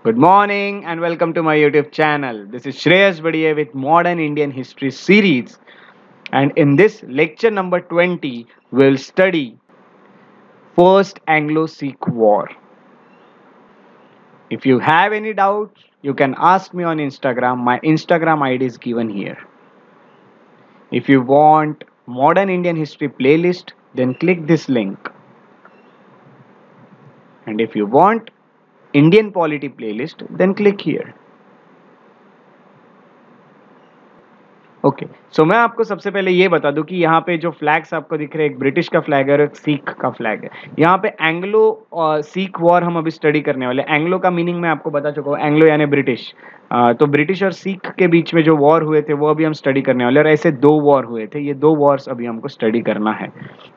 Good morning and welcome to my YouTube channel. This is Shreyas Badiye with Modern Indian History series. And in this lecture number 20, we'll study First Anglo Sikh War. If you have any doubts, you can ask me on Instagram. My Instagram ID is given here. If you want Modern Indian History playlist, then click this link. And if you want Indian Polity playlist, then click here. Okay so मैं आपको सबसे पहले ये बता दूं कि यहाँ पे जो फ्लैग्स आपको दिख रहे हैं, एक ब्रिटिश का फ्लैग है और एक सिख का फ्लैग है। यहाँ पे एंग्लो सिख वॉर हम अभी स्टडी करने वाले। एंग्लो का मीनिंग मैं आपको बता चुका हूँ, एंग्लो यानी ब्रिटिश। तो ब्रिटिश और सिख के बीच में जो वॉर हुए थे वो अभी हम स्टडी करने वाले, और ऐसे दो वॉर हुए थे। ये दो वॉर्स अभी हमको स्टडी करना है।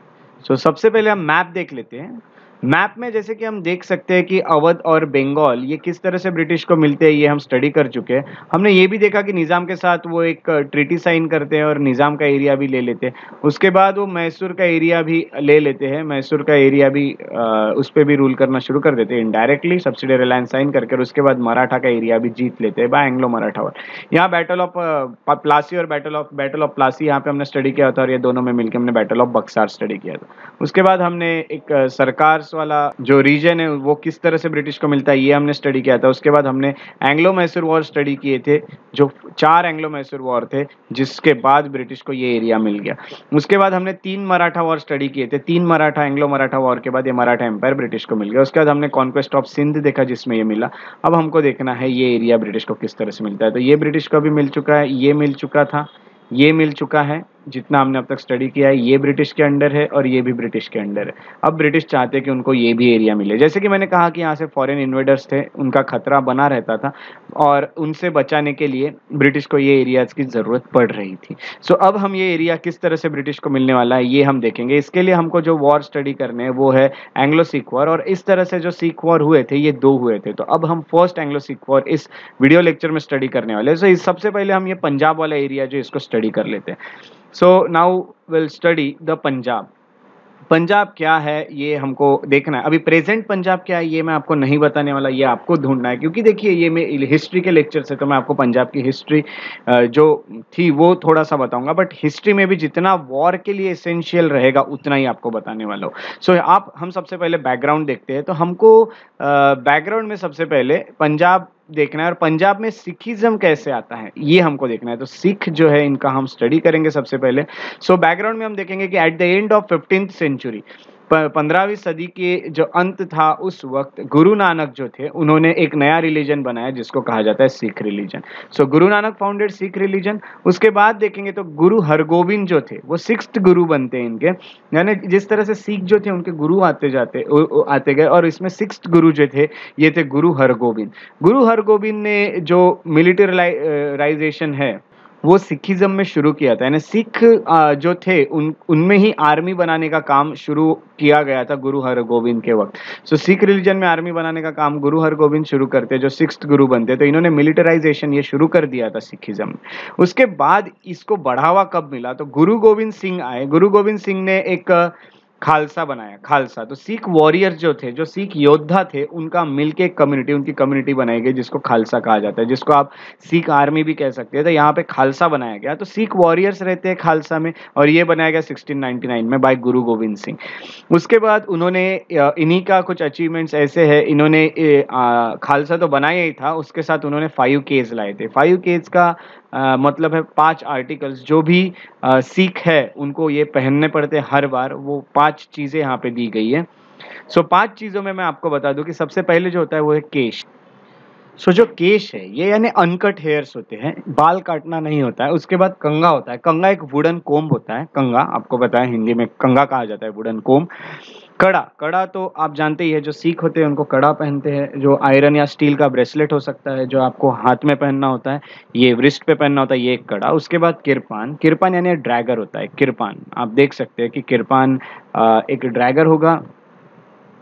सबसे पहले हम मैप देख लेते हैं। मैप में जैसे कि हम देख सकते हैं कि अवध और बंगाल ये किस तरह से ब्रिटिश को मिलते हैं, ये हम स्टडी कर चुके हैं। हमने ये भी देखा कि निज़ाम के साथ वो एक ट्रीटी साइन करते हैं और निज़ाम का एरिया भी ले लेते हैं। उसके बाद वो मैसूर का एरिया भी ले लेते हैं। मैसूर का एरिया भी उस पर भी रूल करना शुरू कर देते हैं इनडायरेक्टली, सब्सिडियरी अलायंस साइन करके। और उसके बाद मराठा का एरिया भी जीत लेते हैं बाय एंग्लो मराठा वॉर। यहाँ बैटल ऑफ प्लासी और बैटल ऑफ प्लासी यहाँ पे हमने स्टडी किया था, और ये दोनों में मिलकर हमने बैटल ऑफ बक्सार स्टडी किया था। उसके बाद हमने एक सरकार वाला जो रीजन है वो किस तरह से ब्रिटिश को मिलता है ये हमने स्टडी किया था। उसके बाद हमने एंग्लो मैसूर वॉर स्टडी किए थे, जो 4 एंग्लो मैसूर वॉर थे, जिसके बाद ब्रिटिश को ये एरिया मिल गया। उसके बाद हमने 3 मराठा वॉर स्टडी किए थे। 3 मराठा एंग्लो मराठा वॉर के बाद ये मराठा एम्पायर ब्रिटिश को मिल गया। उसके बाद हमने कॉन्क्वेस्ट ऑफ सिंध देखा, जिसमें ये मिला। अब हमको देखना है ये एरिया ब्रिटिश को किस तरह से मिलता है। तो ये ब्रिटिश को भी मिल चुका है, ये मिल चुका था, ये मिल चुका है। जितना हमने अब तक स्टडी किया है ये ब्रिटिश के अंडर है और ये भी ब्रिटिश के अंडर है। अब ब्रिटिश चाहते हैं कि उनको ये भी एरिया मिले। जैसे कि मैंने कहा कि यहाँ से फॉरेन इन्वेडर्स थे, उनका खतरा बना रहता था, और उनसे बचाने के लिए ब्रिटिश को ये एरियाज की ज़रूरत पड़ रही थी। अब हम ये एरिया किस तरह से ब्रिटिश को मिलने वाला है ये हम देखेंगे। इसके लिए हमको जो वॉर स्टडी करने हैं वो है एंग्लो सिख वॉर, और इस तरह से जो सिख वॉर हुए थे ये 2 हुए थे। तो अब हम फर्स्ट एंग्लो सिख वॉर इस वीडियो लेक्चर में स्टडी करने वाले हैं। सबसे पहले हम ये पंजाब वाला एरिया जो इसको स्टडी कर लेते हैं। Now will study the Punjab. Punjab क्या है ये हमको देखना है। अभी प्रेजेंट पंजाब क्या है ये मैं आपको नहीं बताने वाला, ये आपको ढूंढना है, क्योंकि देखिए ये मैं हिस्ट्री के लेक्चर से, तो मैं आपको पंजाब की हिस्ट्री जो थी वो थोड़ा सा बताऊंगा, बट हिस्ट्री में भी जितना वॉर के लिए एसेंशियल रहेगा उतना ही आपको बताने वाला हूँ। हम सबसे पहले बैकग्राउंड देखते हैं। तो हमको बैकग्राउंड में सबसे पहले पंजाब देखना है, और पंजाब में सिखिज्म कैसे आता है ये हमको देखना है। तो सिख जो है इनका हम स्टडी करेंगे सबसे पहले। बैकग्राउंड में हम देखेंगे कि at the end of 15th century, 15वीं सदी के जो अंत था उस वक्त गुरु नानक जो थे उन्होंने एक नया रिलीजन बनाया जिसको कहा जाता है Sikh religion. Guru Nanak founded Sikh religion. उसके बाद देखेंगे तो गुरु हरगोविंद जो थे वो 6th गुरु बनते हैं इनके, यानी जिस तरह से सिख जो थे उनके गुरु आते गए, और इसमें 6th गुरु जो थे ये थे गुरु हरगोविंद। गुरु हरगोविंद ने जो मिलिटराइजेशन है वो सिखिज्म में शुरू किया था, यानी सिख जो थे उनमें ही आर्मी बनाने का काम शुरू किया गया था गुरु हरगोविंद के वक्त। सिख रिलीजन में आर्मी बनाने का काम गुरु हरगोविंद शुरू करते, जो 6th गुरु बनते। तो इन्होंने मिलिटराइजेशन ये शुरू कर दिया था सिखिज्म में। उसके बाद इसको बढ़ावा कब मिला, तो गुरु गोविंद सिंह आए। गुरु गोविंद सिंह ने एक खालसा बनाया, खालसा। तो सिख वॉरियर जो थे, जो सिख योद्धा थे, उनका मिलके एक कम्युनिटी, उनकी कम्युनिटी बनाई गई जिसको खालसा कहा जाता है, जिसको आप सिख आर्मी भी कह सकते हैं। तो यहाँ पे खालसा बनाया गया। तो सिख वॉरियर्स रहते हैं खालसा में, और ये बनाया गया 1699 में बाय गुरु गोविंद सिंह। उसके बाद उन्होंने इन्हीं का कुछ अचीवमेंट्स ऐसे है, इन्होंने खालसा तो बनाया ही था, उसके साथ उन्होंने 5 केस लाए थे। 5 केस का मतलब है 5 आर्टिकल्स, जो भी सिख है उनको ये पहनने पड़ते हैं हर बार। वो 5 चीजें यहाँ पे दी गई है। 5 चीजों में मैं आपको बता दूं कि सबसे पहले जो होता है वो है केश। जो केश है ये यानी अनकट हेयर्स होते हैं, बाल काटना नहीं होता है। उसके बाद कंगा होता है। कंगा एक वुडन कोम्ब होता है। कंगा आपको पता है हिंदी में कंगा कहा जाता है, वुडन कोम्ब। कड़ा, कड़ा तो आप जानते ही है, जो सिख होते हैं उनको कड़ा पहनते हैं, जो आयरन या स्टील का ब्रेसलेट हो सकता है, जो आपको हाथ में पहनना होता है, ये रिस्ट पे पहनना होता है, ये एक कड़ा। उसके बाद किरपान। किरपान यानी ड्रैगर होता है। किरपान आप देख सकते हैं कि किरपान एक ड्रैगर होगा,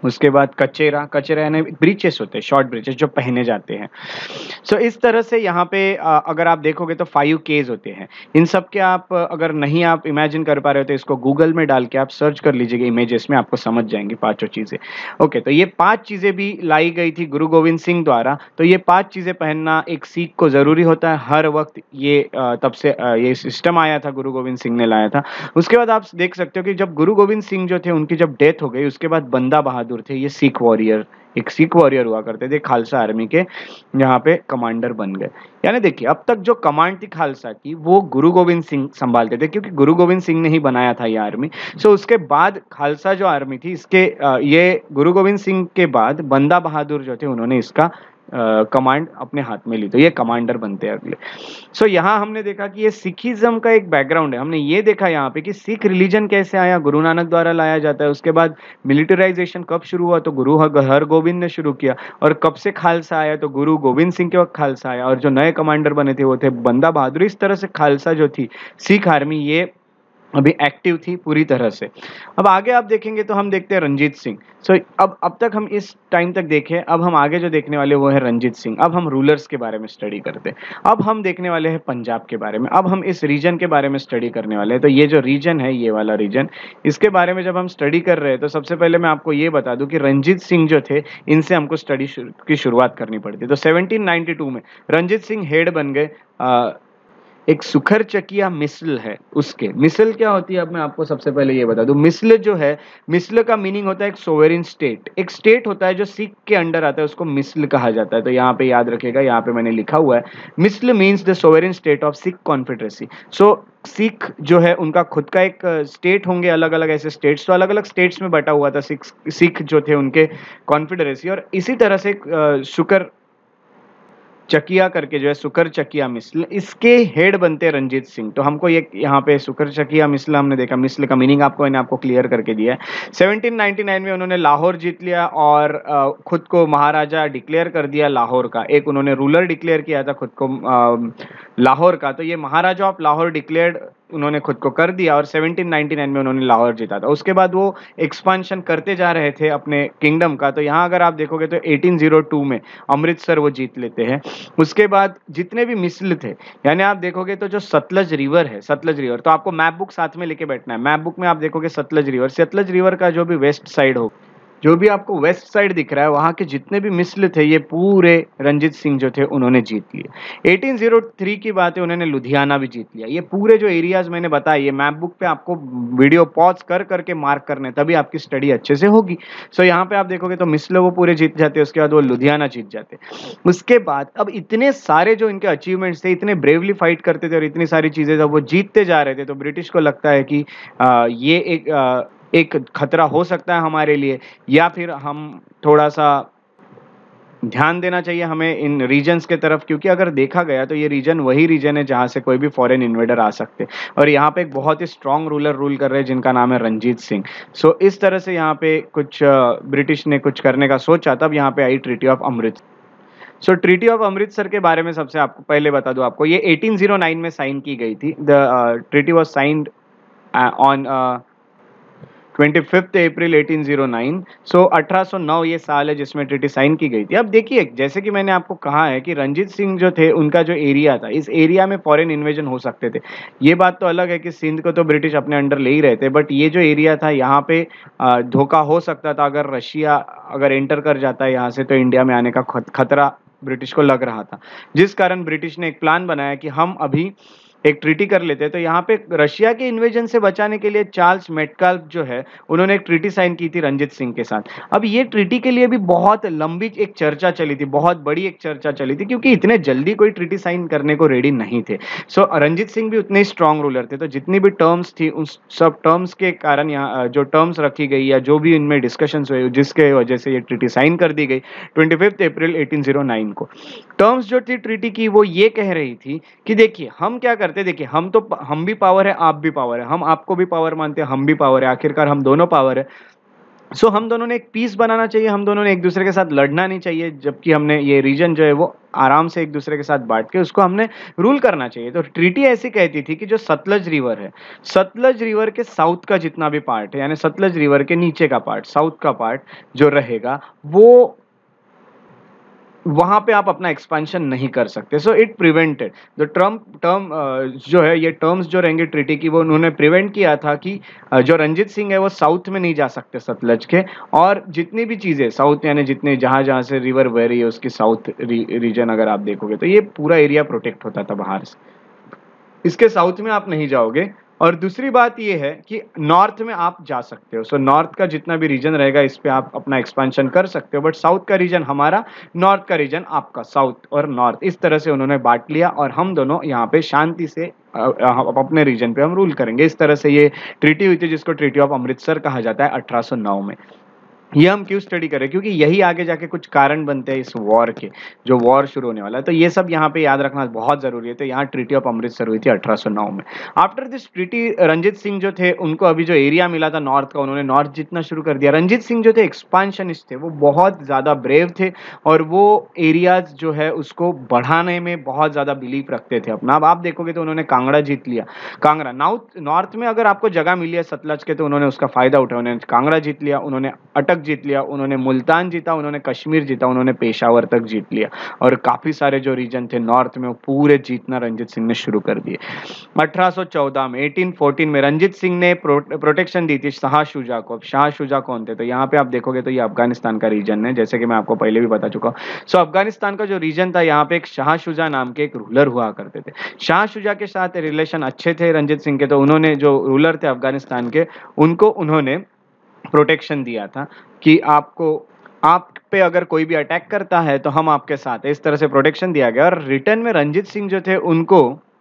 उसके बाद कचेरा, कचेरा यानी ब्रीचेस होते हैं, शॉर्ट ब्रीचेस जो पहने जाते हैं। सो इस तरह से यहाँ पे अगर आप देखोगे तो 5 केज होते हैं। इन सब के आप अगर नहीं आप इमेजिन कर पा रहे हो तो इसको गूगल में डाल के आप सर्च कर लीजिएगा इमेजेस में, आपको समझ जाएंगी पांचों चीजें। ओके, तो ये 5 चीजें भी लाई गई थी गुरु गोविंद सिंह द्वारा। तो ये 5 चीजें पहनना एक सिख को जरूरी होता है हर वक्त। ये तब से ये सिस्टम आया था, गुरु गोविंद सिंह ने लाया था। उसके बाद आप देख सकते हो कि जब गुरु गोविंद सिंह जो थे उनकी जब डेथ हो गई, उसके बाद बंदा बहादुर थे, ये सिख वॉरियर, एक सिख वॉरियर हुआ करते थे, खालसा आर्मी के यहाँ पे कमांडर बन गए। यानी देखिए अब तक जो कमांड थी खालसा की वो गुरु गोविंद सिंह संभालते थे, क्योंकि गुरु गोविंद सिंह ने ही बनाया था ये आर्मी। सो उसके बाद खालसा जो आर्मी थी इसके ये गुरु गोविंद सिंह के बाद बंदा बहादुर जो थे उन्होंने इसका कमांड अपने हाथ में ली, तो ये कमांडर बनते हैं अगले। सो यहाँ हमने देखा कि ये सिखिज्म का एक बैकग्राउंड है। हमने ये देखा यहाँ पे कि सिख रिलीजन कैसे आया, गुरु नानक द्वारा लाया जाता है। उसके बाद मिलिटराइजेशन कब शुरू हुआ, तो गुरु हरगोविंद ने शुरू किया। और कब से खालसा आया, तो गुरु गोविंद सिंह के वक्त खालसा आया। और जो नए कमांडर बने थे वो थे बंदा बहादुर। इस तरह से खालसा जो थी सिख आर्मी, ये अभी एक्टिव थी पूरी तरह से। अब आगे आप देखेंगे तो हम देखते हैं रंजीत सिंह। सो अब तक हम इस टाइम तक देखे, अब हम आगे जो देखने वाले वो है रंजीत सिंह। अब हम रूलर्स के बारे में स्टडी करते हैं। अब हम देखने वाले हैं पंजाब के बारे में। अब हम इस रीजन के बारे में स्टडी करने वाले हैं। तो ये जो रीजन है, ये वाला रीजन, इसके बारे में जब हम स्टडी कर रहे हैं तो सबसे पहले मैं आपको ये बता दूं कि रंजीत सिंह जो थे इनसे हमको स्टडी की शुरुआत करनी पड़ती। तो 1792 में रंजीत सिंह हेड बन गए। एक सुखर चकिया मिसल है उसके। मिसल क्या होती है, अब मैं आपको सबसे पहले ये बता दूं। मिसल जो है, मिसल का मीनिंग होता है एक सोवेरिन स्टेट। एक स्टेट होता है जो सिख के अंडर आता है, उसको मिसल कहा जाता है। तो यहाँ पे याद रखेगा, यहाँ पे मैंने लिखा हुआ है, misl means the sovereign state of Sikh confederacy. So Sikh जो है उनका खुद का एक स्टेट होंगे, अलग अलग ऐसे स्टेट्स। तो अलग अलग स्टेट्स में बटा हुआ था सिख जो थे उनके कॉन्फेडरेसी। और इसी तरह से शुकर चकिया करके जो है, सुकर चकिया मिसल, इसके हेड बनते हैं रंजीत सिंह। तो हमको ये यहाँ पे सुकर चकिया मिसल हमने देखा, मिसल का मीनिंग आपको मैंने आपको क्लियर करके दिया है। 1799 में उन्होंने लाहौर जीत लिया और खुद को महाराजा डिक्लेयर कर दिया लाहौर का। एक उन्होंने रूलर डिक्लेयर किया था खुद को लाहौर का, तो ये महाराजा ऑफ लाहौर डिक्लेयर्ड उन्होंने खुद को कर दिया। और 1799 में उन्होंने लाहौर जीता था। उसके बाद वो एक्सपांशन करते जा रहे थे अपने किंगडम का। तो यहाँ अगर आप देखोगे तो 1802 में अमृतसर वो जीत लेते हैं। उसके बाद जितने भी मिसल थे, यानी आप देखोगे तो जो सतलज रिवर है, सतलज रिवर, तो आपको मैप बुक साथ में लेके बैठना है। मैप बुक में आप देखोगे सतलज रिवर, सतलज रिवर का जो भी वेस्ट साइड हो, जो भी आपको वेस्ट साइड दिख रहा है, वहां के जितने भी मिसल थे ये पूरे रंजीत सिंह जो थे उन्होंने जीत लिए। 1803 की बात है, उन्होंने लुधियाना भी जीत लिया। ये पूरे जो एरियाज मैंने बताए, ये मैप बुक पे आपको वीडियो पॉज कर करके मार्क करने, तभी आपकी स्टडी अच्छे से होगी। सो यहाँ पे आप देखोगे तो मिसल वो पूरे जीत जाते, उसके बाद वो लुधियाना जीत जाते। उसके बाद अब इतने सारे जो इनके अचीवमेंट्स थे, इतने ब्रेवली फाइट करते थे और इतनी सारी चीजें जब वो जीतते जा रहे थे, तो ब्रिटिश को लगता है कि ये एक खतरा हो सकता है हमारे लिए, या फिर हम थोड़ा सा ध्यान देना चाहिए हमें इन रीजन्स के तरफ। क्योंकि अगर देखा गया तो ये रीजन वही रीजन है जहां से कोई भी फॉरेन इन्वेडर आ सकते हैं। और यहाँ पे एक बहुत ही स्ट्रांग रूलर रूल कर रहे हैं जिनका नाम है रंजीत सिंह। सो इस तरह से यहाँ पे कुछ ब्रिटिश ने कुछ करने का सोचा, तब यहाँ पे आई treaty of Amritsar. So treaty of Amritsar के बारे में सबसे आपको पहले बता दूं, आपको ये 1809 में साइन की गई थी। The treaty was signed on 25 April 1809। So 1809 ये साल है जिसमें ट्रीटी साइन की गई थी। अब देखिए, जैसे कि मैंने आपको कहा है कि रंजीत सिंह जो थे उनका जो एरिया था, इस एरिया में फॉरेन इन्वेजन हो सकते थे। ये बात तो अलग है कि सिंध को तो ब्रिटिश अपने अंडर ले ही रहे थे, बट ये जो एरिया था यहाँ पे धोखा हो सकता था। अगर रशिया अगर एंटर कर जाता है यहाँ से, तो इंडिया में आने का खतरा ब्रिटिश को लग रहा था। जिस कारण ब्रिटिश ने एक प्लान बनाया कि हम अभी एक ट्रीटी कर लेते हैं। तो यहाँ पे रशिया के इन्वेजन से बचाने के लिए चार्ल्स मेटकाल्फ जो है उन्होंने एक ट्रीटी साइन की थी रंजीत सिंह के साथ। अब ये ट्रीटी के लिए भी बहुत लंबी एक चर्चा चली थी, बहुत बड़ी एक चर्चा चली थी, क्योंकि इतने जल्दी कोई ट्रीटी साइन करने को रेडी नहीं थे। सो रंजीत सिंह भी उतने स्ट्रांग रूलर थे। तो जितनी भी टर्म्स थी उन सब टर्म्स के कारण यहाँ जो टर्म्स रखी गई या जो भी इनमें डिस्कशंस हुए, जिसके वजह से ये ट्रीटी साइन कर दी गई 25 अप्रैल 1809 को। टर्म्स जो थी ट्रीटी की वो ये कह रही थी कि देखिए हम क्या करते, देखिए हम भी पावर है, आप भी पावर है, हम आपको भी पावर मानते हैं, हम भी पावर है, आखिरकार हम दोनों पावर है। सो हम दोनों ने एक पीस बनाना चाहिए, हम दोनों ने एक दूसरे के साथ लड़ना नहीं चाहिए, जबकि हमने ये रीजन जो है वो आराम से एक दूसरे के साथ बांट के उसको हमने रूल करना चाहिए। तो ट्रीटी ऐसी कहती थी कि जो सतलज रिवर है, सतलज रिवर के साउथ का जितना भी पार्ट है, यानी सतलज रिवर के नीचे का पार्ट, साउथ का पार्ट जो रहेगा, वो वहां पे आप अपना एक्सपेंशन नहीं कर सकते। So it prevented the term जो है, ये टर्म्स जो रहेंगे ट्रीटी की, वो उन्होंने प्रिवेंट किया था कि जो रंजीत सिंह है वो साउथ में नहीं जा सकते सतलज के, और जितनी भी चीजें साउथ, यानी जितने जहां जहां से रिवर बह रही है उसकी साउथ रीजन अगर आप देखोगे तो ये पूरा एरिया प्रोटेक्ट होता था बाहर से, इसके साउथ में आप नहीं जाओगे। और दूसरी बात ये है कि नॉर्थ में आप जा सकते हो, सो नॉर्थ का जितना भी रीजन रहेगा इस पे आप अपना एक्सपेंशन कर सकते हो, बट साउथ का रीजन हमारा, नॉर्थ का रीजन आपका, साउथ और नॉर्थ इस तरह से उन्होंने बांट लिया, और हम दोनों यहाँ पे शांति से अपने रीजन पे हम रूल करेंगे। इस तरह से ये ट्रीटी हुई थी, जिसको ट्रीटी ऑफ अमृतसर कहा जाता है 1809 में। ये हम क्यों स्टडी करें, क्योंकि यही आगे जाके कुछ कारण बनते हैं इस वॉर के, जो वॉर शुरू होने वाला है, तो ये सब यहाँ पे याद रखना बहुत जरूरी है। तो यहाँ ट्रीटी ऑफ अमृतसर हुई थी 1809 में। After this treaty Ranjit Singh जो थे, उनको अभी जो एरिया मिला था नॉर्थ का, उन्होंने नॉर्थ जीतना शुरू कर दिया। रंजीत सिंह जो थे एक्सपांशनिस्ट थे, वो बहुत ज्यादा ब्रेव थे, और वो एरियाज जो है उसको बढ़ाने में बहुत ज्यादा बिलीव रखते थे अपना। अब आप देखोगे तो उन्होंने कांगड़ा जीत लिया, कांगड़ा नॉर्थ में अगर आपको जगह मिली है सतलज के, तो उन्होंने उसका फायदा उठाया, उन्होंने कांगड़ा जीत लिया, उन्होंने अटक जीत लिया, उन्होंने मुल्तान जीता, उन्होंने कश्मीर जीता, उन्होंने पेशावर तक जीत लिया, और काफी सारे जो रीजन थे नॉर्थ में वो पूरे जीतना रंजीत सिंह ने शुरू कर दिए। 1814 में 1814 में रंजीत सिंह ने प्रोटेक्शन दी थी शाह शुजा को। अब शाह शुजा कौन थे, तो यहाँ पे आप देखोगे तो ये अफगानिस्तान का रीजन है, जैसे कि मैं आपको पहले भी बता चुका हूँ। सो अफगानिस्तान का जो रीजन था, यहाँ पे एक शाह शुजा नाम के एक रूलर हुआ करते थे। शाह शुजा के साथ रिलेशन अच्छे थे रंजीत सिंह के, तो उन्होंने, जो रूलर थे अफगानिस्तान के, उनको उन्होंने प्रोटेक्शन दिया था कि आपको, आप पे अगर कोई भी अटैक करता है तो हम आपके साथ है, इस तरह से प्रोटेक्शन दिया गया। और रिटर्न में रंजीत सिंह जो थे उनको,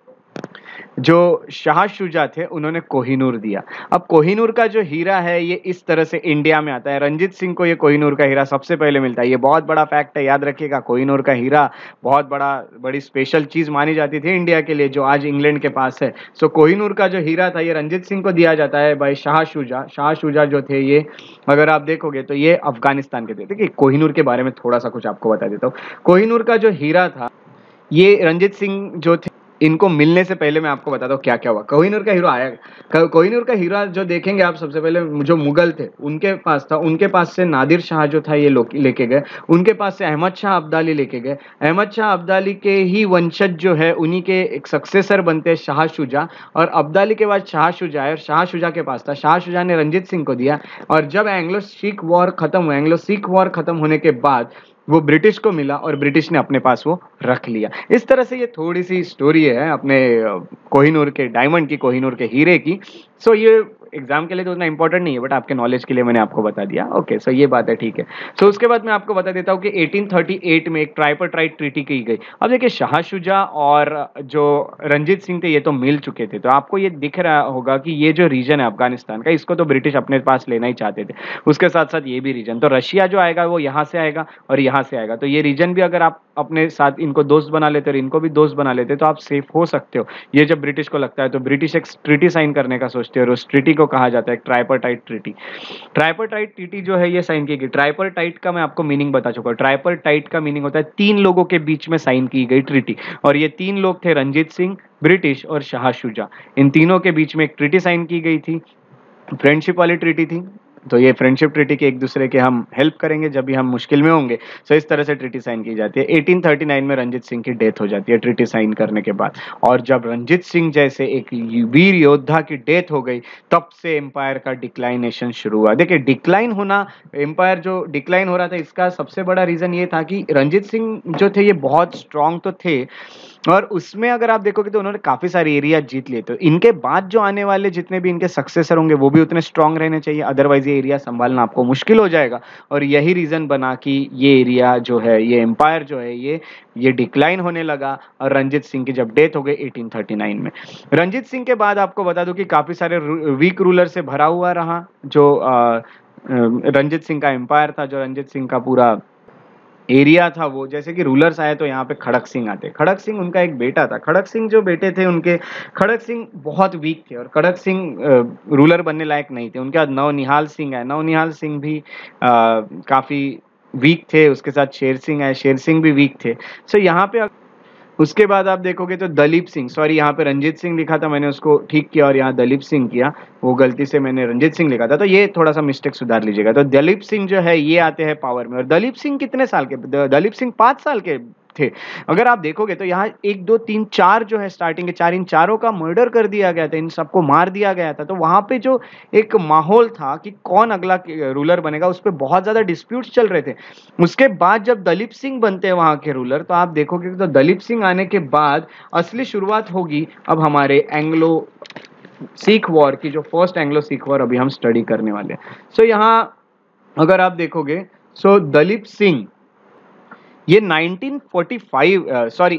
जो शाह शुजा थे, उन्होंने कोहिनूर दिया। अब कोहिनूर का जो हीरा है ये इस तरह से इंडिया में आता है, रंजीत सिंह को ये कोहिनूर का हीरा सबसे पहले मिलता है। ये बहुत बड़ा फैक्ट है, याद रखिएगा। कोहिनूर का हीरा बहुत बड़ी स्पेशल चीज मानी जाती थी इंडिया के लिए, जो आज इंग्लैंड के पास है। सो कोहिनूर का जो हीरा था ये रंजीत सिंह को दिया जाता है भाई शाह शुजा। शाह शुजा जो थे ये, अगर आप देखोगे तो ये अफगानिस्तान के थे। देखिए कोहिनूर के बारे में थोड़ा सा कुछ आपको बता देता हूँ। कोहिनूर का जो हीरा था, ये रंजीत सिंह जो थे, इनको मिलने से पहले मैं आपको बताता हूँ क्या क्या हुआ। कोहिनूर का हीरो आया, कोहिनूर का हीरा जो देखेंगे आप, सबसे पहले जो मुगल थे उनके पास था, उनके पास से नादिर शाह जो था ये लेके गए, उनके पास से अहमद शाह अब्दाली लेके गए। अहमद शाह अब्दाली के ही वंशज जो है, उन्हीं के एक सक्सेसर बनते हैं शाह शुजा, और अब्दाली के बाद शाह शुजा है, और शाह शुजा के पास था, शाह शुजा ने रंजीत सिंह को दिया। और जब एंग्लो सिख वॉर खत्म हुआ, एंग्लो सिख वॉर खत्म होने के बाद वो ब्रिटिश को मिला, और ब्रिटिश ने अपने पास वो रख लिया। इस तरह से ये थोड़ी सी स्टोरी है अपने कोहिनूर के डायमंड की, कोहिनूर के हीरे की। सो ये एग्जाम के लिए तो उतना इंपॉर्टेंट नहीं है, बट आपके नॉलेज के लिए मैंने आपको बता दिया। ओके, सो ये बात है, ठीक है। सो उसके बाद मैं आपको बता देता हूँ कि 1838 में एक ट्राइपरट्राइट ट्रीटी की गई। अब देखिए शाह शुजा और जो रंजीत सिंह थे ये तो मिल चुके थे, तो आपको ये दिख रहा होगा कि ये जो रीजन है अफगानिस्तान का, इसको तो ब्रिटिश अपने पास लेना ही चाहते थे। उसके साथ साथ ये भी रीजन, तो रशिया जो आएगा वो यहाँ से आएगा और यहाँ से आएगा, तो ये रीजन भी अगर आप अपने साथ इनको दोस्त बना लेते और इनको भी दोस्त बना लेते तो आप सेफ हो सकते हो। ये जब ब्रिटिश को लगता है तो ब्रिटिश एक ट्रीटी साइन करने का सोचते हैं, और उस ट्रीटी को कहा जाता है ट्राइपरटाइट ट्रीटी। ट्राइपरटाइट ट्रीटी जो है ये साइन की गई। ट्राइपरटाइट का मैं आपको मीनिंग बता चुका हूँ। ट्राइपरटाइट का मीनिंग होता है तीन लोगों के बीच में साइन की गई ट्रीटी, और ये तीन लोग थे रंजीत सिंह, ब्रिटिश और शाह शुजा। इन तीनों के बीच में एक ट्रीटी साइन की गई थी, फ्रेंडशिप वाली ट्रीटी थी। तो ये फ्रेंडशिप ट्रीटी के एक दूसरे के हम हेल्प करेंगे जब भी हम मुश्किल में होंगे, सो इस तरह से ट्रीटी साइन की जाती है। 1839 में रंजीत सिंह की डेथ हो जाती है ट्रीटी साइन करने के बाद, और जब रंजीत सिंह जैसे एक वीर योद्धा की डेथ हो गई, तब से एम्पायर का डिक्लाइनेशन शुरू हुआ। देखिए डिक्लाइन होना, एम्पायर जो डिक्लाइन हो रहा था, इसका सबसे बड़ा रीजन ये था कि रंजीत सिंह जो थे ये बहुत स्ट्रांग तो थे, और उसमें अगर आप देखोगे तो उन्होंने काफी सारे एरिया जीत लिए। तो इनके बाद जो आने वाले जितने भी इनके सक्सेसर होंगे वो भी उतने स्ट्रांग रहने चाहिए, अदरवाइज ये एरिया संभालना आपको मुश्किल हो जाएगा। और यही रीजन बना कि ये एरिया जो है, ये एम्पायर जो है, ये डिक्लाइन होने लगा, और रंजीत सिंह की जब डेथ हो गई 1839 में। रंजीत सिंह के बाद आपको बता दूं कि काफी सारे वीक रूलर से भरा हुआ रहा जो रंजीत सिंह का एम्पायर था, जो रंजीत सिंह का पूरा एरिया था वो, जैसे कि रूलर्स आए तो यहाँ पे खड़क सिंह आते। खड़क सिंह उनका एक बेटा था। खड़क सिंह जो बेटे थे उनके, खड़क सिंह बहुत वीक थे और खड़क सिंह रूलर बनने लायक नहीं थे। उनके बाद नवनिहाल सिंह आए। नवनिहाल सिंह भी काफी वीक थे। उसके साथ शेर सिंह आए। शेर सिंह भी वीक थे। सो यहाँ पे उसके बाद आप देखोगे तो दलीप सिंह, सॉरी यहाँ पे रंजीत सिंह लिखा था, मैंने उसको ठीक किया और यहाँ दलीप सिंह किया, वो गलती से मैंने रंजीत सिंह लिखा था, तो ये थोड़ा सा मिस्टेक सुधार लीजिएगा। तो दलीप सिंह जो है ये आते हैं पावर में। और दलीप सिंह कितने साल के? दलीप सिंह 5 साल के थे। अगर आप देखोगे तो यहाँ 1 2 3 4 जो है स्टार्टिंग के 4, इन चारों का मर्डर कर दिया गया था, इन सबको मार दिया गया था। तो वहां पे जो एक माहौल था कि कौन अगला रूलर बनेगा, उस पर बहुत ज्यादा डिस्प्यूट्स चल रहे थे। उसके बाद जब दलीप सिंह बनते हैं वहां के रूलर, तो आप देखोगे तो दलीप सिंह आने के बाद असली शुरुआत होगी अब हमारे एंग्लो सिख वॉर की, जो फर्स्ट एंग्लो सिख वॉर अभी हम स्टडी करने वाले हैं। सो यहाँ अगर आप देखोगे, सो दलीप सिंह ये 1945 सॉरी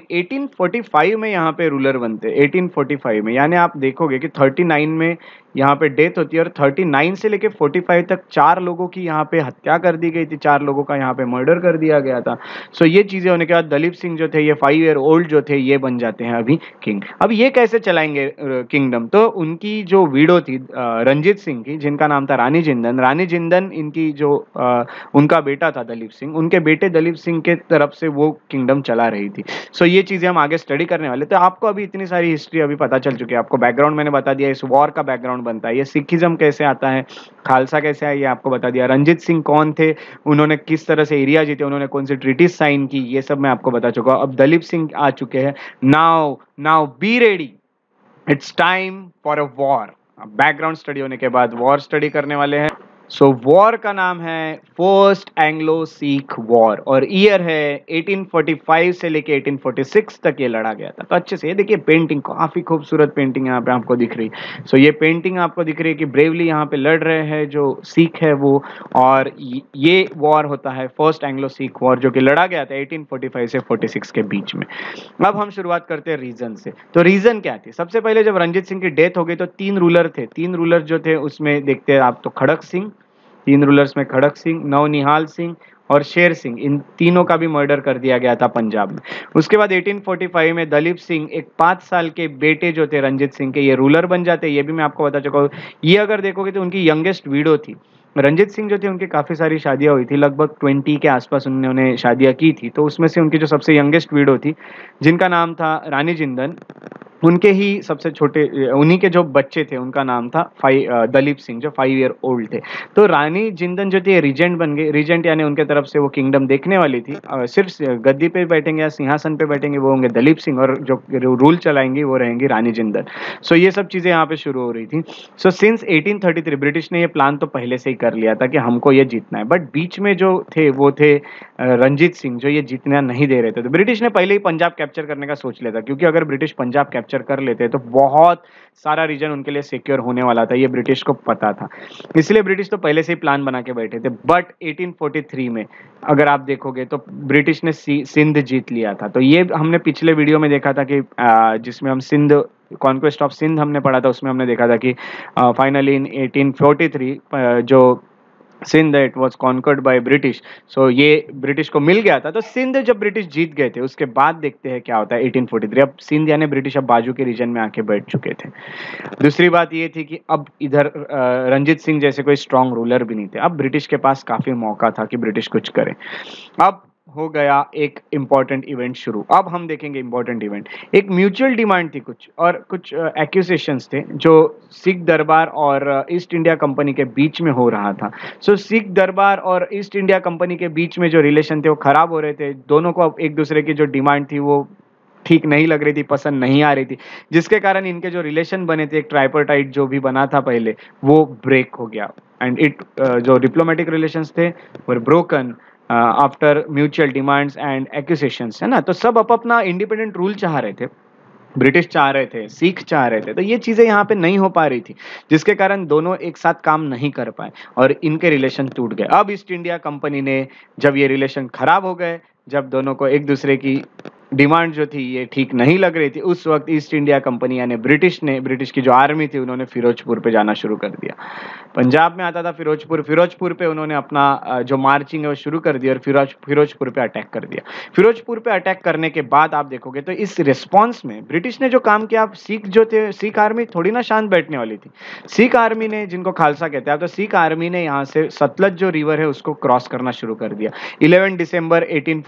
1845 में यहाँ पे रूलर बनते हैं। 1845 में, यानी आप देखोगे कि 39 में यहाँ पे डेथ होती है और 39 से लेके 45 तक 4 लोगों की यहाँ पे हत्या कर दी गई थी। 4 लोगों का यहाँ पे मर्डर कर दिया गया था। सो ये चीजें होने के बाद दलीप सिंह जो थे, ये 5 ईयर ओल्ड जो थे, ये बन जाते हैं अभी किंग। अब ये कैसे चलाएंगे किंगडम? तो उनकी जो विडो थी रंजीत सिंह की, जिनका नाम था रानी जिंदन, रानी जिंदन इनकी जो उनका बेटा था दलीप सिंह, उनके बेटे दलीप सिंह के तरफ से वो किंगडम चला रही थी। सो ये चीजें हम आगे स्टडी करने वाले। तो आपको अभी इतनी सारी हिस्ट्री अभी पता चल चुकी है, आपको बैकग्राउंड मैंने बता दिया, इस वॉर का बैकग्राउंड बनता है, ये सिखिज्म कैसे आता है, खालसा कैसे आया, ये आपको बता दिया। रंजीत सिंह कौन थे, उन्होंने किस तरह से एरिया जीते, उन्होंने कौन सी ट्रीटीज साइन की, ये सब मैं आपको बता चुका हूं। अब दलीप सिंह आ चुके हैं। Now now be ready, it's time for a war. Background study होने के बाद वॉर स्टडी करने वाले हैं। सो वॉर का नाम है फर्स्ट एंग्लो सिख वॉर और ईयर है 1845 से लेके 1846 तक ये लड़ा गया था। तो अच्छे से ये देखिए, पेंटिंग काफी खूबसूरत पेंटिंग यहाँ पे आपको दिख रही है। सो ये पेंटिंग आपको दिख रही है कि ब्रेवली यहाँ पे लड़ रहे हैं जो सिख है वो। और ये वॉर होता है फर्स्ट एंग्लो सिख वॉर, जो कि लड़ा गया था 1845 से 46 के बीच में। अब हम शुरुआत करते हैं रीजन से। तो रीजन क्या थी? सबसे पहले जब रंजीत सिंह की डेथ हो गई तो 3 रूलर थे। 3 रूलर जो थे उसमें देखते हैं आप, तो खड़क सिंह, 3 रूलर्स में खड़क सिंह, नवनिहाल सिंह और शेर सिंह, इन तीनों का भी मर्डर कर दिया गया था पंजाब में। उसके बाद 1845 में दलीप सिंह, एक 5 साल के बेटे जो थे रंजीत सिंह के, ये रूलर बन जाते हैं। ये भी मैं आपको बता चुका हूँ। ये अगर देखोगे तो उनकी यंगेस्ट विडो थी। रंजीत सिंह जो थे उनकी काफी सारी शादियां हुई थी, लगभग 20 के आसपास उन्होंने शादियां की थी। तो उसमें से उनकी जो सबसे यंगेस्ट विडो थी, जिनका नाम था रानी जिंदन, उनके ही सबसे छोटे, उन्हीं के जो बच्चे थे उनका नाम था दलीप सिंह, जो 5 ईयर ओल्ड थे। तो रानी जिंदन जो थी रिजेंट बन गई। रिजेंट यानी उनके तरफ से वो किंगडम देखने वाली थी। सिर्फ गद्दी पे बैठेंगे या सिंहासन पे बैठेंगे वो होंगे दलीप सिंह, और जो रूल चलाएंगी वो रहेंगी रानी जिंदन। सो ये सब चीजें यहाँ पे शुरू हो रही थी। सो सिंस 1833 ब्रिटिश ने ये प्लान तो पहले से ही कर लिया था कि हमको ये जीतना है, बट बीच में जो थे वो थे रंजीत सिंह, जो ये जीतना नहीं दे रहे थे। तो ब्रिटिश ने पहले ही पंजाब कैप्चर करने का सोच लिया था, क्योंकि अगर ब्रिटिश पंजाब कैप्चर कर लेते तो बहुत सारा रीजन उनके लिए सिक्योर होने वाला था, ये ब्रिटिश को पता था। इसलिए ब्रिटिश तो पहले से ही प्लान बना के बैठे थे। बट 1843 में अगर आप देखोगे तो ब्रिटिश ने सिंध जीत लिया था। तो ये हमने पिछले वीडियो में देखा था कि जिसमें हम सिंध, कॉन्क्वेस्ट ऑफ सिंध हमने पढ़ा था, उसमें हमने देखा था कि फाइनली इन 1843 जो Sindh it was conquered by British. So ये ब्रिटिश को मिल गया था। तो सिंध जब ब्रिटिश जीत गए थे उसके बाद देखते हैं क्या होता है 1843। अब सिंध यानी ब्रिटिश अब बाजू के रीजन में आके बैठ चुके थे। दूसरी बात ये थी कि अब इधर रंजीत सिंह जैसे कोई स्ट्रांग रूलर भी नहीं थे। अब ब्रिटिश के पास काफी मौका था कि ब्रिटिश कुछ करे। अब हो गया एक इंपॉर्टेंट इवेंट शुरू। अब हम देखेंगे इंपॉर्टेंट इवेंट। एक म्यूचुअल डिमांड थी कुछ, और कुछ एक्यूजेशंस थे जो सिख दरबार और ईस्ट इंडिया कंपनी के बीच में हो रहा था। सो सिख दरबार और ईस्ट इंडिया कंपनी के बीच में जो रिलेशन थे वो खराब हो रहे थे। दोनों को अब एक दूसरे की जो डिमांड थी वो ठीक नहीं लग रही थी, पसंद नहीं आ रही थी, जिसके कारण इनके जो रिलेशन बने थे, एक ट्राइपर्टाइट जो भी बना था पहले, वो ब्रेक हो गया। एंड जो डिप्लोमेटिक रिलेशंस थे were broken after mutual demands and accusations, है ना। तो सब अपना इंडिपेंडेंट रूल चाह रहे थे। ब्रिटिश चाह रहे थे, सिख चाह रहे थे। तो ये चीजें यहाँ पे नहीं हो पा रही थी, जिसके कारण दोनों एक साथ काम नहीं कर पाए और इनके रिलेशन टूट गए। अब ईस्ट इंडिया कंपनी ने, जब ये रिलेशन खराब हो गए, जब दोनों को एक दूसरे की डिमांड जो थी ये ठीक नहीं लग रही थी, उस वक्त ईस्ट इंडिया कंपनी यानी ब्रिटिश की जो आर्मी थी उन्होंने फिरोजपुर पे जाना शुरू कर दिया। पंजाब में आता था फिरोजपुर, फिरोजपुर पे उन्होंने अपना जो मार्चिंग है वो शुरू कर दिया और फिरोजपुर पे अटैक कर दिया। फिरोजपुर पे अटैक करने के बाद आप देखोगे तो इस रिस्पॉन्स में ब्रिटिश ने जो काम किया, आप सिख जो थे, सिख आर्मी थोड़ी ना शांत बैठने वाली थी। सिख आर्मी ने, जिनको खालसा कहते हैं, तो सिख आर्मी ने यहाँ से सतलज जो रिवर है उसको क्रॉस करना शुरू कर दिया। 11 दिसंबर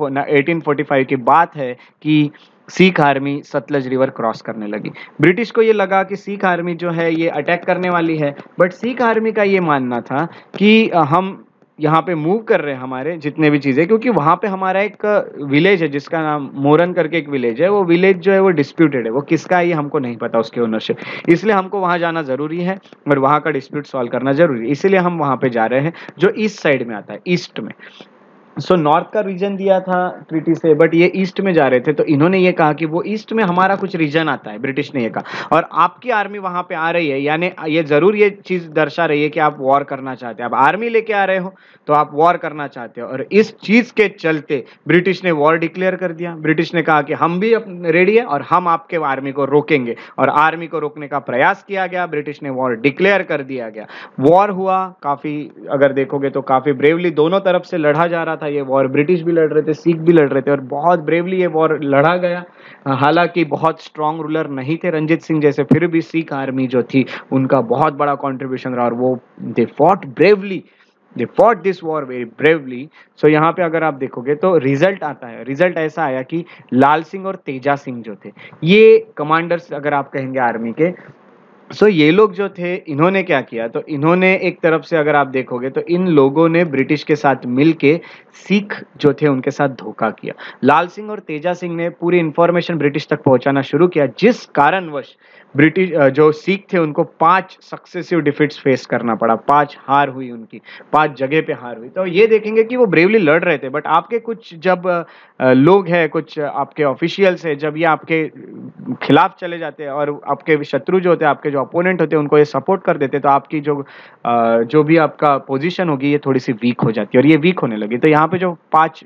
1845 की बात है कि Sikh army Sutlej river cross करने लगी। ब्रिटिश को ये लगा कि सिख आर्मी जो है ये अटैक करने वाली है, बट सिख आर्मी का ये मानना था कि हम यहाँ पे मूव कर रहे हैं हमारे जितने भी चीजें, क्योंकि वहां पे हमारा एक विलेज है जिसका नाम मोरन करके एक विलेज है। वो विलेज जो है वो डिस्प्यूटेड है, वो किसका है ये हमको नहीं पता, उसकी ओनरशिप, इसलिए हमको वहां जाना जरूरी है और वहां का डिस्प्यूट सॉल्व करना जरूरी है, इसीलिए हम वहां पे जा रहे हैं जो ईस्ट साइड में आता है, ईस्ट में। नॉर्थ का रीजन दिया था ट्रीटी से, बट ये ईस्ट में जा रहे थे, तो इन्होंने ये कहा कि वो ईस्ट में हमारा कुछ रीजन आता है, ब्रिटिश ने ये कहा, और आपकी आर्मी वहां पे आ रही है, यानी ये जरूर ये चीज दर्शा रही है कि आप वॉर करना चाहते हैं। आप आर्मी लेके आ रहे हो तो आप वॉर करना चाहते हो, और इस चीज के चलते ब्रिटिश ने वॉर डिक्लेयर कर दिया। ब्रिटिश ने कहा कि हम भी रेडी है और हम आपके आर्मी को रोकेंगे, और आर्मी को रोकने का प्रयास किया गया, ब्रिटिश ने वॉर डिक्लेयर कर दिया गया। वॉर हुआ काफी, अगर देखोगे तो काफी ब्रेवली दोनों तरफ से लड़ा जा रहा था ये वॉर, ब्रिटिश भी लड़ रहे थे, सिख भी लड़ रहे थे, और बहुत ब्रेवली ये वॉर लड़ा गया। हालांकि बहुत स्ट्रांग रूलर नहीं थे रंजीत सिंह जैसे, फिर भी सिख आर्मी जो थी उनका बहुत बड़ा कंट्रीब्यूशन रहा, और वो they fought bravely, they fought this war very bravely. So यहाँ पे अगर आप देखोगे तो रिजल्ट आता है, रिजल्ट ऐसा आया कि लाल सिंह और तेजा सिंह जो थे, ये कमांडर्स अगर आप कहेंगे आर्मी के, ये लोग जो थे, इन्होंने क्या किया, तो इन्होंने एक तरफ से अगर आप देखोगे तो इन लोगों ने ब्रिटिश के साथ मिलके सिख जो थे उनके साथ धोखा किया। लाल सिंह और तेजा सिंह ने पूरी इंफॉर्मेशन ब्रिटिश तक पहुंचाना शुरू किया, जिस कारणवश ब्रिटिश जो सिख थे उनको 5 सक्सेसिव डिफीट्स फेस करना पड़ा, 5 हार हुई उनकी, 5 जगह पे हार हुई। तो ये देखेंगे कि वो ब्रेवली लड़ रहे थे, बट आपके कुछ जब लोग हैं, कुछ आपके ऑफिशियल्स है, जब ये आपके खिलाफ चले जाते हैं और आपके शत्रु जो होते हैं, आपके जो अपोनेंट होते हैं, उनको ये सपोर्ट कर देते हैं, तो आपकी जो भी आपका पोजीशन होगी ये थोड़ी सी वीक हो जाती है, और ये वीक होने लगी। तो यहाँ पे जो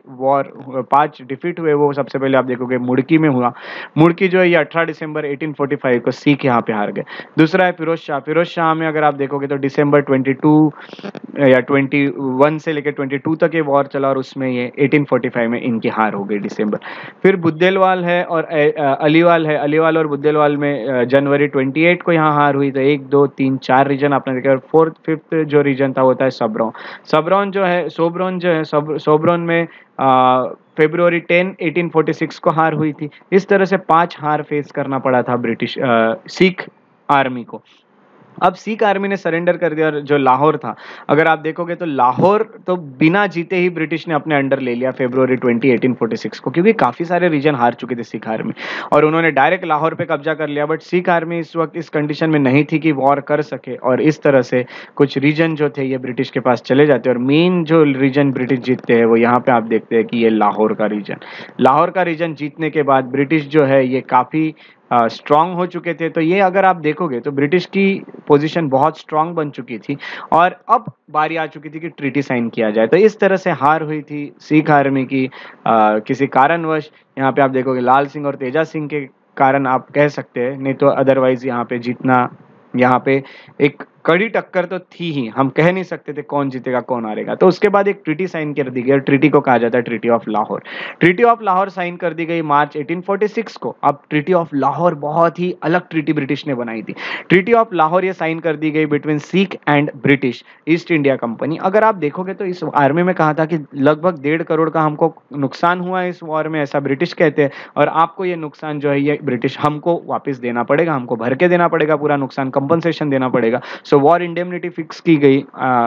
5 डिफीट हुए, वो सबसे पहले आप देखोगे मुड़की में हुआ। मुड़की जो है ये 18 दिसंबर 1845 को सिख यहाँ पे हार गए। दूसरा है फिरोज शाह। फिरोज शाह में अगर आप देखोगे तो दिसंबर 22 या 21 से लेकर 22 तक ये वॉर चला, और उसमें ये 1845 में इनकी हार हो गई दिसंबर। फिर बुद्देलवाल है और अलीवाल है, अलीवाल और बुद्देलवाल में जनवरी 28 को यहाँ हार हुई। तो 1 2 3 4 रीजन आपने देखा, और 4th 5th जो रीजन था होता है सबरोन। सोब्रोन जो है सोब्रोन में फरवरी 10 1846 को हार हुई थी। इस तरह से 5 हार फेस करना पड़ा था ब्रिटिश सिख आर्मी को। अब सिख आर्मी ने सरेंडर कर दिया, और जो लाहौर था, अगर आप देखोगे तो लाहौर तो बिना जीते ही ब्रिटिश ने अपने अंडर ले लिया फरवरी 20 1846 को, क्योंकि काफी सारे रीजन हार चुके थे सिख आर्मी, और उन्होंने डायरेक्ट लाहौर पे कब्जा कर लिया। बट सिख आर्मी इस वक्त इस कंडीशन में नहीं थी कि वॉर कर सके, और इस तरह से कुछ रीजन जो थे ये ब्रिटिश के पास चले जाते, और मेन जो रीजन ब्रिटिश जीतते हैं वो यहाँ पे आप देखते हैं कि ये लाहौर का रीजन जीतने के बाद ब्रिटिश जो है ये काफी स्ट्रांग हो चुके थे। तो ये अगर आप देखोगे तो ब्रिटिश की पोजीशन बहुत स्ट्रांग बन चुकी थी, और अब बारी आ चुकी थी कि ट्रीटी साइन किया जाए। तो इस तरह से हार हुई थी सिख आर्मी की किसी कारणवश। यहाँ पे आप देखोगे लाल सिंह और तेजा सिंह के कारण आप कह सकते हैं, नहीं तो अदरवाइज यहाँ पे जीतना, यहाँ पे एक कड़ी टक्कर तो थी ही, हम कह नहीं सकते थे कौन जीतेगा कौन हारेगा। तो उसके बाद एक ट्रीटी साइन कर दी गई, ट्रीटी को कहा जाता है treaty of Lahore. Treaty of Lahore sign कर दी गई मार्च 1846 को। अब ट्रीटी ऑफ लाहौर बहुत ही अलग ट्रीटी ब्रिटिश ने बनाई थी। ट्रीटी ऑफ लाहौर ये साइन कर दी गई between Sikh and British East India company. अगर आप देखोगे तो इस आर्मी में कहा था कि लगभग 1.5 करोड़ का हमको नुकसान हुआ है इस वॉर में, ऐसा ब्रिटिश कहते हैं, और आपको ये नुकसान जो है ये ब्रिटिश हमको वापस देना पड़ेगा, हमको भर के देना पड़ेगा, पूरा नुकसान कंपनसेशन देना पड़ेगा। सो वॉर इंडेमनिटी फिक्स की गई,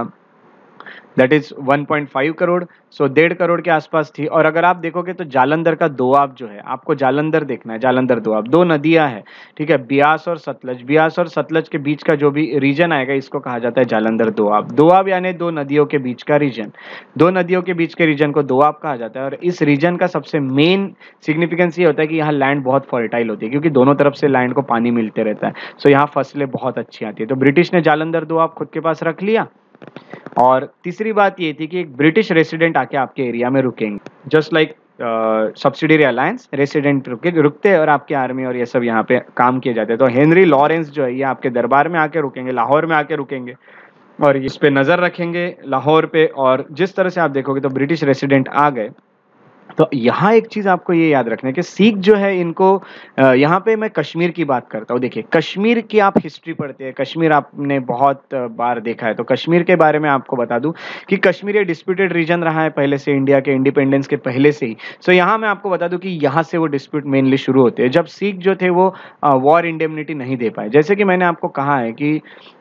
that is 1.5 crore. So 1.5 crore के आसपास थी। और अगर आप देखोगे तो जालंधर का दोआब जो है, आपको जालंधर देखना है, जालंधर दोआब, 2 नदियां हैं, ठीक है, ब्यास और सतलज। ब्यास और सतलज के बीच का जो भी रीजन आएगा इसको कहा जाता है जालंधर दोआब। दोआब यानी 2 नदियों के बीच का रीजन, 2 नदियों के बीच के रीजन को दोआब कहा जाता है। और इस रीजन का सबसे मेन सिग्निफिकेंस ये होता है कि यहाँ लैंड बहुत फर्टाइल होती है, क्योंकि दोनों तरफ से लैंड को पानी मिलते रहता है। सो यहाँ फसलें बहुत अच्छी आती है। तो ब्रिटिश ने जालंधर दोआब खुद के पास रख लिया। और तीसरी बात ये थी कि एक ब्रिटिश रेसिडेंट आके आपके एरिया में रुकेंगे, just like subsidiary alliance, resident रुकते हैं और आपकी आर्मी और ये सब यहाँ पे काम किए जाते हैं। तो हेनरी लॉरेंस जो है ये आपके दरबार में आके रुकेंगे, लाहौर में आके रुकेंगे, और इस पे नज़र रखेंगे लाहौर पे, और जिस तरह से आप देखोगे तो ब्रिटिश रेसिडेंट आ गए। तो यहाँ एक चीज़ आपको ये याद रखना है कि सिख जो है इनको यहाँ पे मैं कश्मीर की बात करता हूँ। देखिए, कश्मीर की आप हिस्ट्री पढ़ते हैं, कश्मीर आपने बहुत बार देखा है, तो कश्मीर के बारे में आपको बता दूँ कि कश्मीर ये डिस्प्यूटेड रीजन रहा है पहले से, इंडिया के इंडिपेंडेंस के पहले से ही। सो यहाँ मैं आपको बता दूँ कि यहाँ से वो डिस्प्यूट मेनली शुरू होते हैं, जब सिख जो थे वो वॉर इंडेमनिटी नहीं दे पाए। जैसे कि मैंने आपको कहा है कि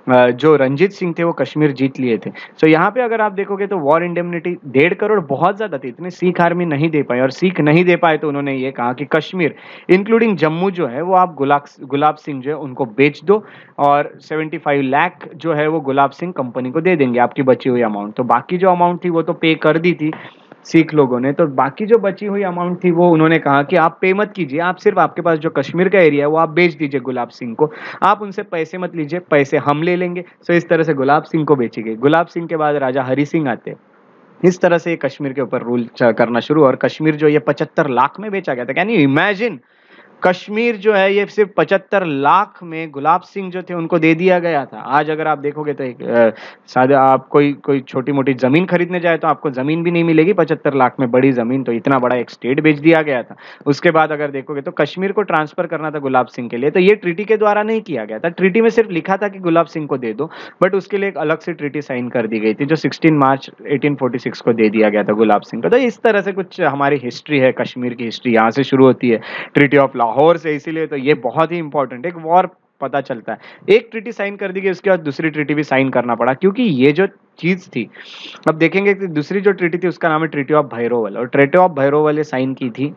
जो रंजीत सिंह थे वो कश्मीर जीत लिए थे। सो यहाँ पे अगर आप देखोगे तो वॉर इंडेमनिटी 1.5 करोड़ बहुत ज्यादा थी, इतने सिख आर्मी नहीं दे पाई, और सिख नहीं दे पाए तो उन्होंने ये कहा कि कश्मीर इंक्लूडिंग जम्मू जो है वो आप गुलाब सिंह जो है उनको बेच दो, और 75 लाख जो है वो गुलाब सिंह कंपनी को दे देंगे, आपकी बची हुई अमाउंट। तो बाकी जो अमाउंट थी वो तो पे कर दी थी सिख लोगों ने, तो बाकी जो बची हुई अमाउंट थी वो उन्होंने कहा कि आप पे मत कीजिए, आप सिर्फ आपके पास जो कश्मीर का एरिया है वो आप बेच दीजिए गुलाब सिंह को, आप उनसे पैसे मत लीजिए, पैसे हम ले लेंगे। सो इस तरह से गुलाब सिंह को बेची गई। गुलाब सिंह के बाद राजा हरि सिंह आते, इस तरह से कश्मीर के ऊपर रूल करना शुरू, और कश्मीर जो ये 75 लाख में बेचा गया था। कैन यू इमेजिन, कश्मीर जो है ये सिर्फ 75 लाख में गुलाब सिंह जो थे उनको दे दिया गया था। आज अगर आप देखोगे तो एक सादा आप कोई छोटी मोटी जमीन खरीदने जाए तो आपको जमीन भी नहीं मिलेगी 75 लाख में, बड़ी जमीन, तो इतना बड़ा एक स्टेट बेच दिया गया था। उसके बाद अगर देखोगे तो कश्मीर को ट्रांसफर करना था गुलाब सिंह के लिए, तो ये ट्रीटी के द्वारा नहीं किया गया था, ट्रीटी में सिर्फ लिखा था कि गुलाब सिंह को दे दो, बट उसके लिए एक अलग से ट्रीटी साइन कर दी गई थी जो 16 मार्च 1846 को दे दिया गया था गुलाब सिंह को। तो इस तरह से कुछ हमारी हिस्ट्री है, कश्मीर की हिस्ट्री यहाँ से शुरू होती है, ट्रीटी ऑफ लाहौर से। इसीलिए तो ये बहुत ही इंपॉर्टेंट, एक वॉर पता चलता है, एक ट्रीटी साइन कर दी गई, उसके बाद दूसरी ट्रीटी भी साइन करना पड़ा, क्योंकि ये जो चीज थी, अब देखेंगे कि दूसरी जो ट्रीटी थी उसका नाम है ट्रीटी ऑफ भैरोवल, और ट्रीटी ऑफ भैरोवल ये साइन की थी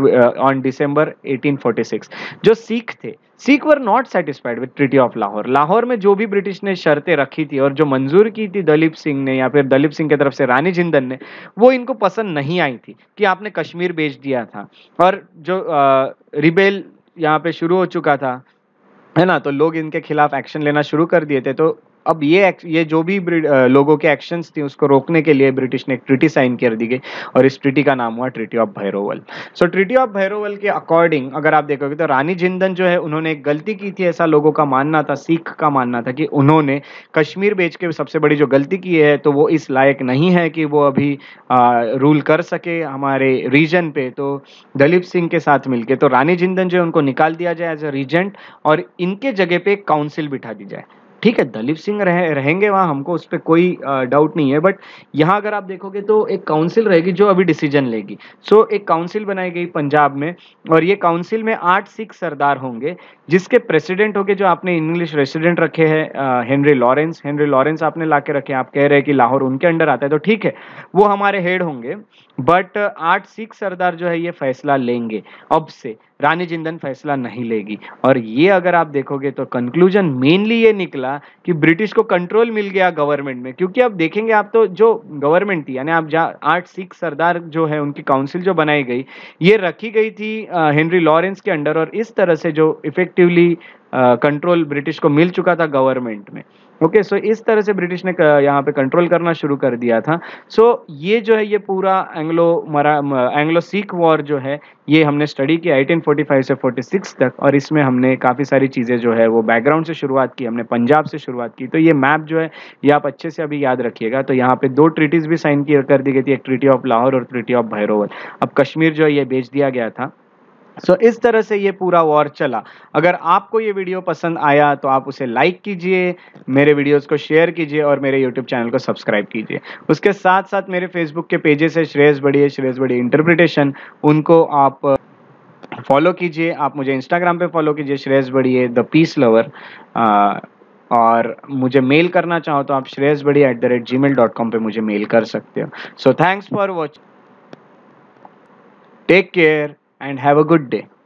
ऑन दिसंबर 1846। जो सिख थे, Sikh were not satisfied with treaty of Lahore. Lahore में जो भी ब्रिटिश ने शर्तें रखी थी और जो मंजूर की थी दलीप सिंह ने या फिर दलीप सिंह की तरफ से रानी जिंदन ने, वो इनको पसंद नहीं आई थी कि आपने कश्मीर बेच दिया था, और जो रिबेल यहाँ पे शुरू हो चुका था, है ना, तो लोग इनके खिलाफ एक्शन लेना शुरू कर दिए थे। तो अब ये जो भी लोगों के एक्शंस थी उसको रोकने के लिए ब्रिटिश ने एक ट्रीटी साइन कर दी गई, और इस ट्रीटी का नाम हुआ treaty of Bhairowal. So treaty of Bhairowal के अकॉर्डिंग अगर आप देखोगे तो रानी जिंदन जो है उन्होंने एक गलती की थी, ऐसा लोगों का मानना था, सिख का मानना था कि उन्होंने कश्मीर बेच के सबसे बड़ी जो गलती की है, तो वो इस लायक नहीं है कि वो अभी रूल कर सके हमारे रीजन पे। तो दलीप सिंह के साथ मिलके तो रानी जिंदन जो है उनको निकाल दिया जाए एज ए रीजेंट, और इनके जगह पे एक काउंसिल बिठा दी जाए। ठीक है, दलीप सिंह रहेंगे वहां, हमको उस पर कोई डाउट नहीं है, बट यहाँ अगर आप देखोगे तो एक काउंसिल रहेगी जो अभी डिसीजन लेगी। सो एक काउंसिल बनाई गई पंजाब में, और ये काउंसिल में 8 सिख सरदार होंगे, जिसके प्रेसिडेंट होंगे जो आपने इंग्लिश रेसिडेंट रखे हैं हेनरी लॉरेंस। हेनरी लॉरेंस आपने ला के रखे, आप कह रहे हैं कि लाहौर उनके अंडर आता है, तो ठीक है, वो हमारे हेड होंगे, बट 8 सिख सरदार जो है ये फैसला लेंगे। अब से रानी जिंदन फैसला नहीं लेगी, और ये अगर आप देखोगे तो कंक्लूजन मेनली ये निकला कि ब्रिटिश को कंट्रोल मिल गया गवर्नमेंट में। क्योंकि अब देखेंगे आप तो जो गवर्नमेंट थी, यानी आप 8 सिख सरदार जो है उनकी काउंसिल जो बनाई गई, ये रखी गई थी हेनरी लॉरेंस के अंडर, और इस तरह से जो इफेक्टिवली कंट्रोल ब्रिटिश को मिल चुका था गवर्नमेंट में। ओके, सो इस तरह से ब्रिटिश ने यहाँ पे कंट्रोल करना शुरू कर दिया था। सो ये जो है ये पूरा एंग्लो सिख वॉर जो है ये हमने स्टडी किया 1845 से 46 तक, और इसमें हमने काफ़ी सारी चीज़ें जो है वो बैकग्राउंड से शुरुआत की, हमने पंजाब से शुरुआत की। तो ये मैप जो है ये आप अच्छे से अभी याद रखिएगा। तो यहाँ पे 2 ट्रीटीज भी साइन कर दी गई थी, एक ट्रीटी ऑफ लाहौर और ट्रीटी ऑफ भैरोवल। अब कश्मीर जो है ये बेच दिया गया था। सो इस तरह से ये पूरा वॉर चला। अगर आपको ये वीडियो पसंद आया तो आप उसे लाइक कीजिए, मेरे वीडियोस को शेयर कीजिए, और मेरे यूट्यूब चैनल को सब्सक्राइब कीजिए। उसके साथ साथ मेरे फेसबुक के पेजेस है श्रेयस बड़ी इंटरप्रिटेशन, उनको आप फॉलो कीजिए। आप मुझे इंस्टाग्राम पे फॉलो कीजिए, श्रेयस बड़ी द पीस लवर, और मुझे मेल करना चाहो तो आप shreyasbadi@gmail.com पे मुझे मेल कर सकते हो। So thanks for watching, take care and have a good day.